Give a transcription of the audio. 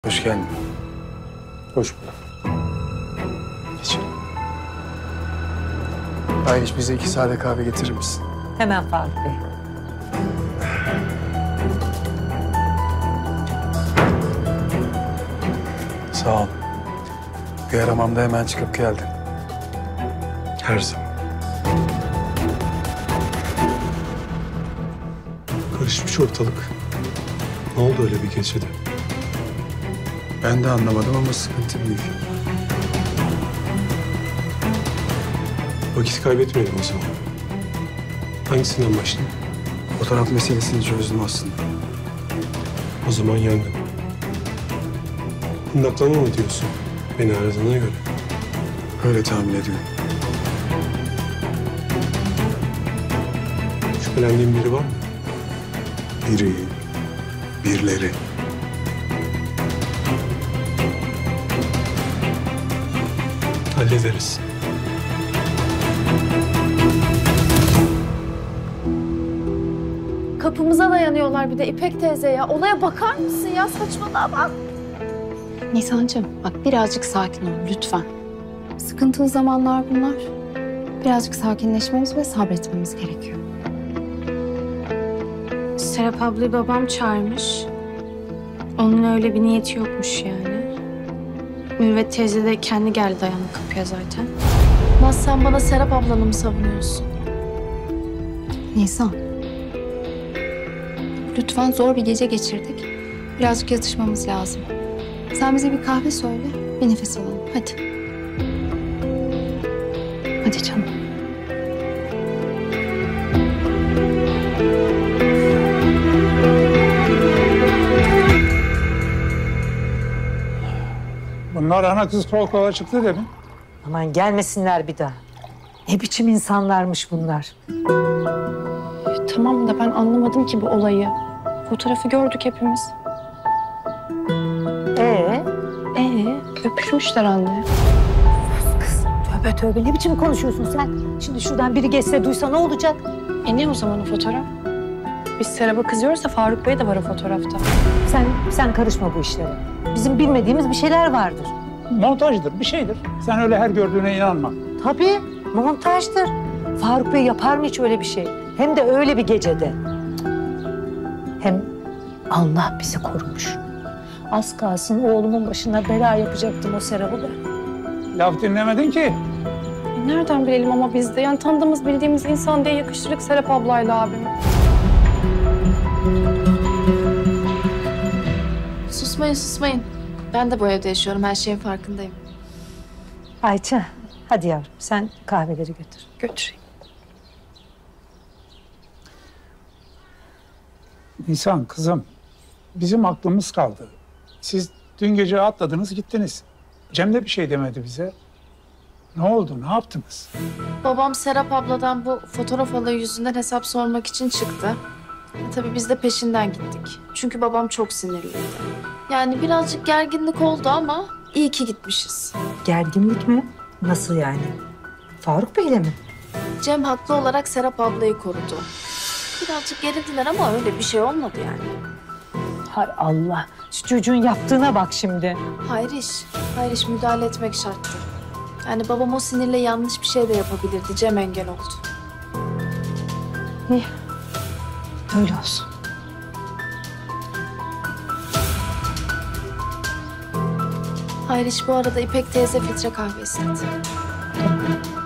Hoş geldin. Hoş bulduk. Geç. Ayşe bize 2 sade kahve getirir misin? Hemen Faruk Bey. Sağ ol. Bir aramamda hemen çıkıp geldin. Her zaman. Karışmış ortalık. Ne oldu öyle bir gecede? Ben de anlamadım ama sıkıntı büyük. Vakit kaybetmeyelim o zaman. Hangisinden başlayayım? Fotoğraf meselesini çözdüm aslında. O zaman yangın. Kundaklama mı diyorsun? Beni aradığına göre. Öyle tahmin ediyorum. Şüphelendiğin biri var mı? Birileri. Hallederiz. Kapımıza dayanıyorlar bir de İpek teyze ya. Olaya bakar mısın ya? Saçmalama bak. Nisan'cığım bak birazcık sakin ol lütfen. Sıkıntılı zamanlar bunlar. Birazcık sakinleşmemiz ve sabretmemiz gerekiyor. Serap ablayı babam çağırmış. Onun öyle bir niyeti yokmuş yani. Mürvet teyze de kendi geldi dayandı kapıya zaten. Naz sen bana Serap ablanı mı savunuyorsun? Nisan. Lütfen zor bir gece geçirdik. Birazcık yatışmamız lazım. Sen bize bir kahve söyle, bir nefes alalım. Hadi. Hadi canım. Bunlar ana kız kol kola çıktı dedim. Aman gelmesinler bir daha. Ne biçim insanlarmış bunlar. Tamam da ben anlamadım ki bu olayı. Fotoğrafı gördük hepimiz. Öpüşmüşler anne. Kız tövbe tövbe ne biçim konuşuyorsun sen? Şimdi şuradan biri geçse duysa ne olacak? Ne o zaman o fotoğraf? Biz Serap'a kızıyoruz da Faruk Bey de var o fotoğrafta. Sen karışma bu işlere. Bizim bilmediğimiz bir şeyler vardır. Montajdır, bir şeydir. Sen öyle her gördüğüne inanma. Tabii montajdır. Faruk Bey yapar mı hiç öyle bir şey? Hem de öyle bir gecede. Hem Allah bizi korumuş. Az kalsın oğlumun başına bela yapacaktım o Serap'ı da. Laf dinlemedin ki. Nereden bilelim ama biz de? Yani tanıdığımız, bildiğimiz insan diye yakıştırdık Serap ablayla abimi. Susmayın. Ben de bu evde yaşıyorum. Her şeyin farkındayım. Ayça hadi yavrum sen kahveleri götür. Götüreyim. Nisan kızım, bizim aklımız kaldı. Siz dün gece atladınız gittiniz. Cem de bir şey demedi bize. Ne oldu, ne yaptınız? Babam Serap abladan bu fotoğraf olayı yüzünden hesap sormak için çıktı. Tabii biz de peşinden gittik. Çünkü babam çok sinirliydi. Yani birazcık gerginlik oldu ama iyi ki gitmişiz. Gerginlik mi? Nasıl yani? Faruk Bey'le mi? Cem haklı olarak Serap ablayı korudu. Birazcık gerildiler ama öyle bir şey olmadı yani. Hay Allah. Şu çocuğun yaptığına bak şimdi. Hayır iş müdahale etmek şarttı. Yani babam o sinirle yanlış bir şey de yapabilirdi. Cem engel oldu. İyi. Öyle olsun. Hayır iş bu arada İpek teyze filtre kahve istedi. Tamam.